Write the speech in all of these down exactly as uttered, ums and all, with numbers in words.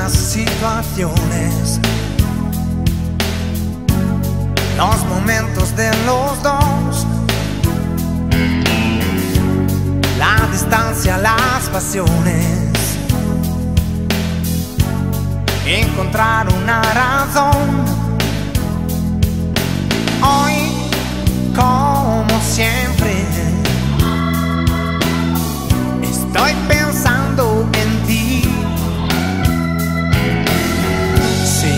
humanas situaciones, los momentos de los dos, la distancia, las pasiones, encontrar una razón. Hoy, como siempre, estoy pensando en ti. Sí,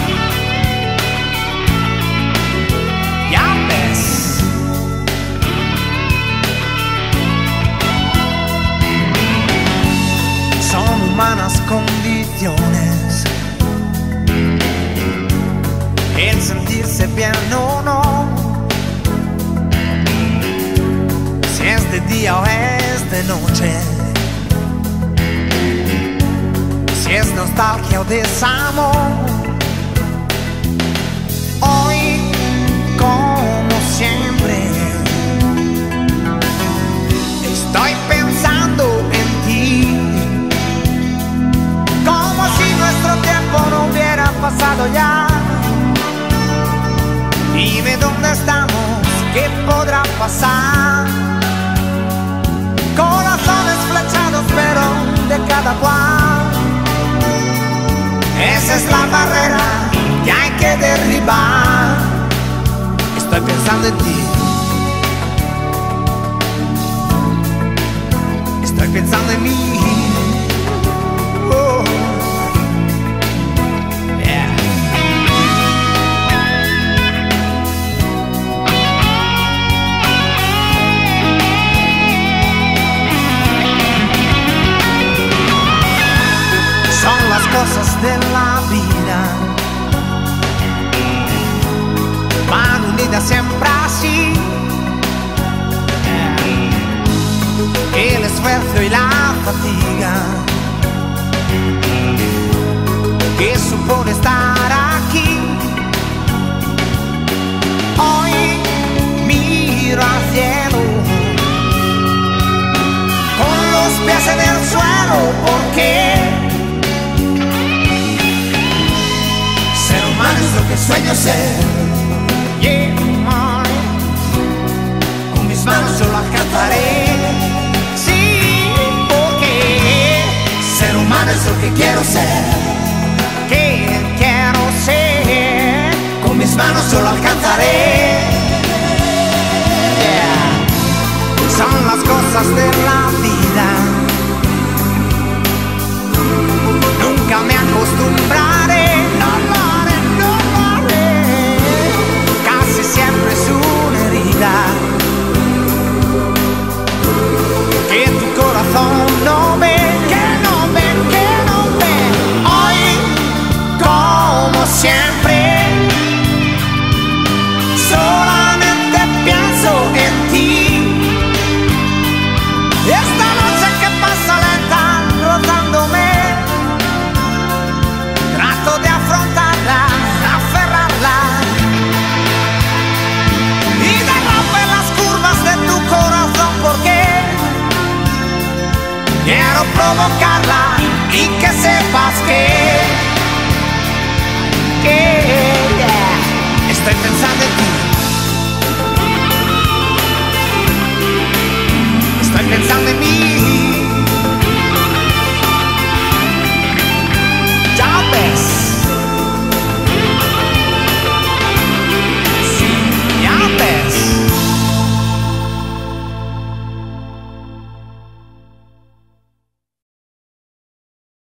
ya ves. Son humanas condiciones, el sentirse bien o no, si es de día o es de noche, si es nostalgia o desamor. Hoy, como siempre, estoy pensando en ti, como si nuestro tiempo no hubiera pasado ya. Dime dónde estamos, qué podrá pasar. Corazones flechados, pero de cada cual. Esa es la barrera que hay que derribar. Estoy pensando en ti. Estoy pensando en mí. Oh. Son las cosas de la vida, van unidas siempre así. El esfuerzo y la fatiga que supone estar aquí. Hoy miro al cielo con los pies en el suelo, porque es lo que sueño ser. Yeah, con mis manos yo lo alcanzaré. Sí, porque ser humano es lo que quiero ser. Que quiero ser. Con mis manos yo lo alcanzaré. Yeah. Son las cosas de la vida. Nunca me acostumbraré. No, no. Siempre es una herida que tu corazón no ve, que no ve, que no ve. Hoy, como siempre, solamente pienso en ti. Esta noche que pasa lenta, rozándome, trato de afrontarla, aferrarla. Porque quiero provocarla y que se